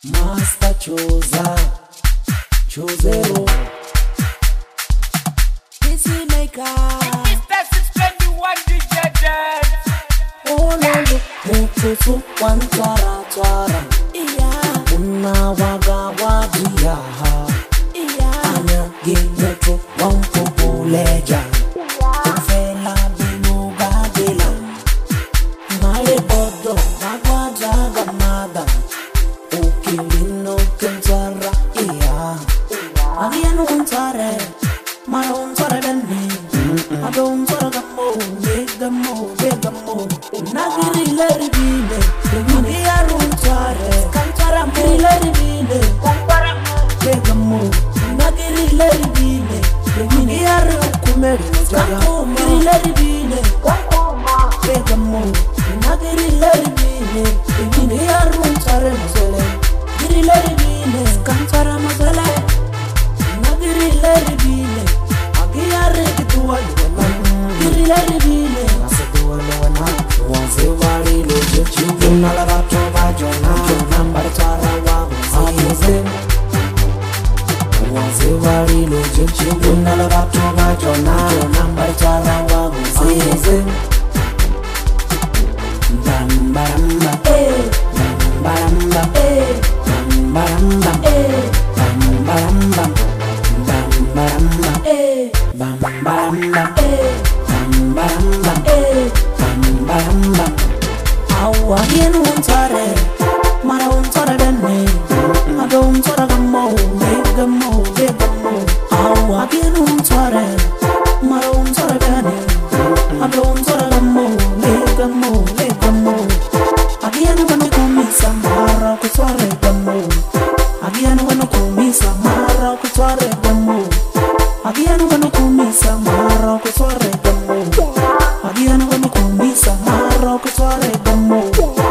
Master Chozero PC Maker Mr. 621 DJ Dead. Oh lolo Mututu Twara Iya Una waga wadia Iya Anya Ginetu Wampupu leja Ufela binuga dila Male bodo Magwaja gamada Ukilino kentara Iya Agianu untare Mara untare dani Ado untare gamo Nagiri leri bine Agianu untare Kantara miri leri bine Begamo Nagiri leri bine Agianu kumeri Kanko miri leri bine Begamo Nagiri leri bine Agianu untare mazele Giri leri bine Kantara mazele Nagiri leri bine Agiare kituwa luwana Giri leri bine Aseduwa luwana Wanze wari loje Chunguna la bato bajona Chunambari twara wabu Abuze Wanze wari loje Chunguna la bato bajona Chunambari twara wabu Abuze Bambaramba Bambaramba Bambaramba Bambaramba Bambaramba Bambaramba Bambaramba Bambaramba Awa yen untare Mara untare dene Ado untare gamo Awa yen untare Mara untare dene Ado untare gamo Agianu wano kumisa Mara kutware gamo Agianu wano kumisa Mara kutware gamo Agianu wano kumisa Mara kutware gamo Agianu wano kumisa Mara kutware gamo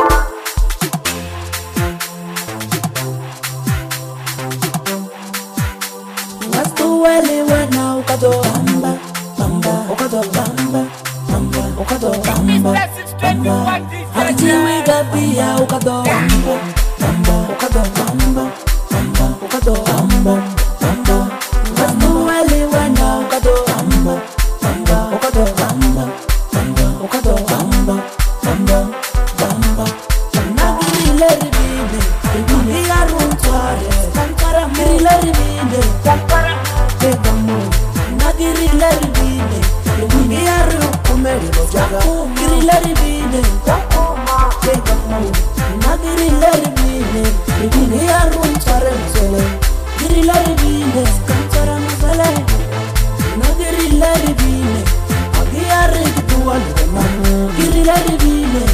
Wastu wele wena ukado Bamba, bamba, ukado bamba Bamba, ukado bamba Mr. 621 DJ Ati Dead. wiga pia ukado bamba Bamba, ukado bamba Bamba, ukado bamba Bamba, wastu wele wena ukado Bamba, bamba, ukado bamba Bamba, ukado bamba Bamba, bamba Nagiri leri bine Iga runtware Kankara miri leri bine Begamo Nagiri leri bine Iga rukumeri lojaga Giri leri bine Begamo Nagiri leri bine Iga runtware mzele Giri leri bine Kankara mzele Nagiri leri bine Agiare kituwa lwana Giri leri bine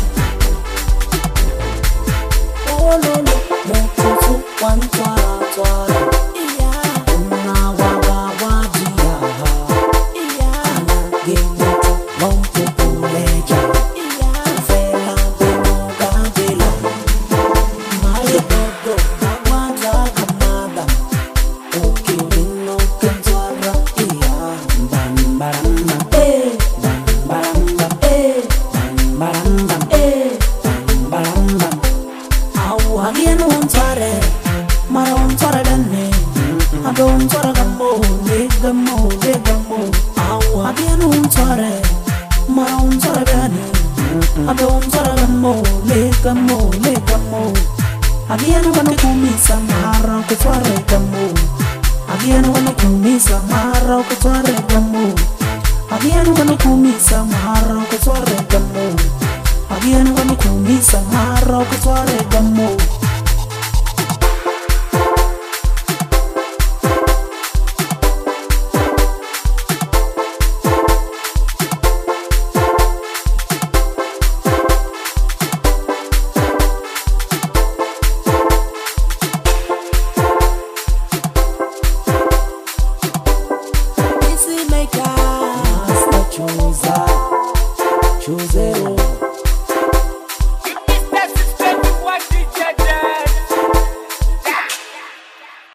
Oh lolo Mututu twara Iya Una waga wadia Iya Ana ginetu Wampupu leja Iya Ufela binuga dila Male bodo Magwaja gamada Ukilino kentwara Iya Bambaramba Bambaramba Bambaramba Bambaramba Awa agianu untare Mara untare dane Ado untare gamo Awa agianu untare Mara untare dane Ado untare gamo Agianu wano kumisa Mara kutware gamo Agianu wano kumisa Mara kutware gamo Agianu wano kumisa Mara kutware gamo Agianu wano kumisa Mara kutware gamo